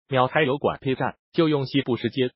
秒开油管 P 站就用西部时间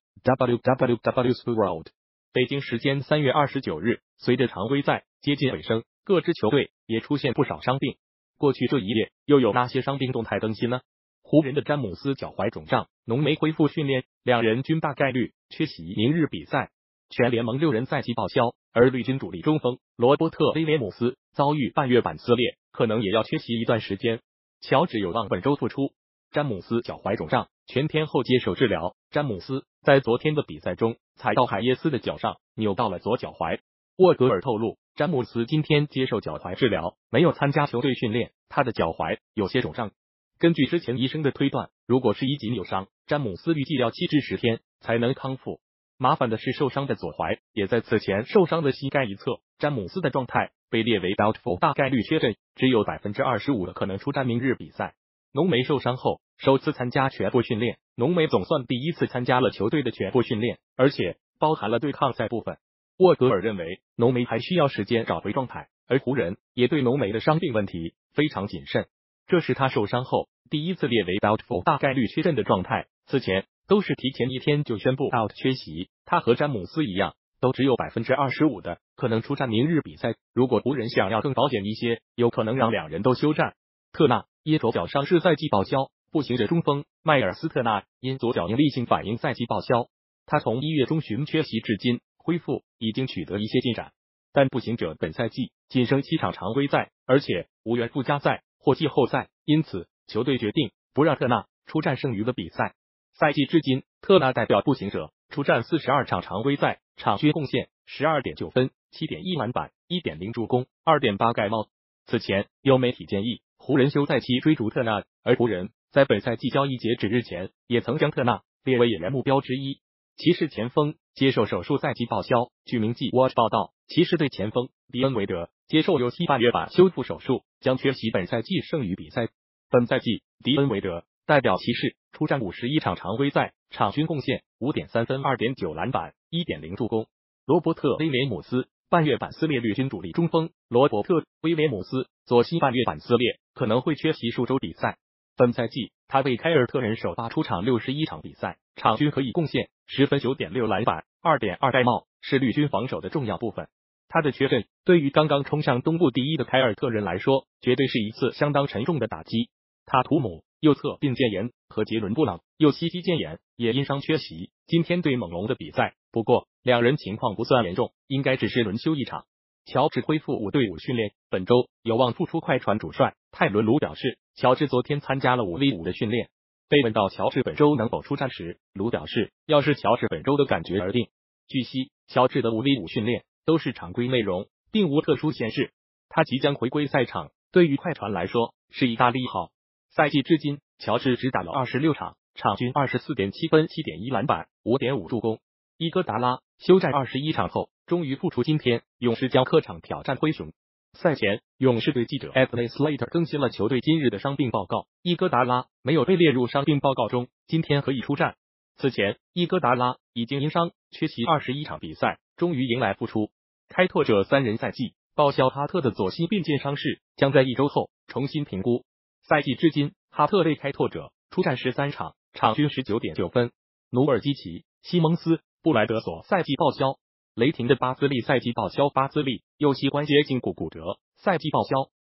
www.sport。北京时间3月29日，随着常规赛接近尾声，各支球队也出现不少伤病。过去这一夜又有哪些伤病动态更新呢？湖人的詹姆斯脚踝肿胀，浓眉恢复训练，两人均大概率缺席明日比赛。全联盟6人赛季报销，而绿军主力中锋罗伯特·威廉姆斯遭遇半月板撕裂，可能也要缺席一段时间。乔治有望本周复出。詹姆斯脚踝肿胀，全天候接受治疗。詹姆斯在昨天的比赛中踩到海耶斯的脚上，扭到了左脚踝。沃格尔透露，詹姆斯今天接受脚踝治疗，没有参加球队训练，他的脚踝有些肿胀。根据之前医生的推断，如果是一级扭伤，詹姆斯预计要7至10天才能康复。麻烦的是，受伤的左踝也在此前受伤的膝盖一侧。詹姆斯的状态被列为 doubtful， 大概率缺阵，只有 25% 的可能出战明日比赛。浓眉受伤后首次参加全部训练，浓眉总算第一次参加了球队的全部训练，而且包含了对抗赛部分。沃格尔认为浓眉还需要时间找回状态，而湖人也对浓眉的伤病问题非常谨慎。这是他受伤后第一次列为 doubtful 大概率缺阵的状态，此前都是提前一天就宣布 out 缺席。他和詹姆斯一样，都只有 25% 的可能出战明日比赛。如果湖人想要更保险一些，有可能让两人都休战。特纳因左脚伤势赛季报销，步行者中锋迈尔斯特纳因左脚应力性反应赛季报销。他从1月中旬缺席至今，恢复已经取得一些进展。但步行者本赛季仅剩7场常规赛，而且无缘附加赛或季后赛，因此球队决定不让特纳出战剩余的比赛。赛季至今，特纳代表步行者出战42场常规赛，场均贡献 12.9 分、7.1 篮板、1.0 助攻、2.8盖帽。此前有媒体建议湖人休赛期追逐特纳，而湖人在本赛季交易截止日前也曾将特纳列为引援目标之一。骑士前锋接受手术赛季报销，据名记 Watch 报道，骑士队前锋迪恩韦德接受右膝半月板修复手术，将缺席本赛季剩余比赛。本赛季迪恩韦德代表骑士出战51场常规赛，场均贡献 5.3 分、2.9 篮板、1.0 助攻。罗伯特·威廉姆斯半月板撕裂，绿军主力中锋罗伯特·威廉姆斯左膝半月板撕裂，可能会缺席数周比赛。本赛季他为凯尔特人首发出场61场比赛，场均可以贡献10分、9.6 篮板、2.2 盖帽，是绿军防守的重要部分。他的缺阵对于刚刚冲上东部第一的凯尔特人来说，绝对是一次相当沉重的打击。塔图姆右侧髌腱炎和杰伦布朗右膝肌腱炎也因伤缺席今天对猛龙的比赛，不过两人情况不算严重，应该只是轮休一场。乔治恢复5对5训练，本周有望复出。快船主帅泰伦卢表示，乔治昨天参加了5v5的训练。被问到乔治本周能否出战时，卢表示，要视乔治本周的感觉而定。据悉，乔治的5v5 训练都是常规内容，并无特殊显示。他即将回归赛场，对于快船来说是一大利好。赛季至今，乔治只打了26场，场均 24.7 分、7.1 篮板、5.5 助攻。伊戈达拉休战21场后终于复出，今天勇士将客场挑战灰熊。赛前，勇士队记者 Anthony Slater 更新了球队今日的伤病报告，伊戈达拉没有被列入伤病报告中，今天可以出战。此前，伊戈达拉已经因伤缺席21场比赛，终于迎来复出。开拓者3人赛季报销哈特的左膝髌腱伤势，将在1周后重新评估。赛季至今，哈特为开拓者出战13场，场均 19.9 分。努尔基奇、西蒙斯、布莱德索赛季报销。雷霆的巴兹利赛季报销，巴兹利右膝关节胫骨骨折，赛季报销。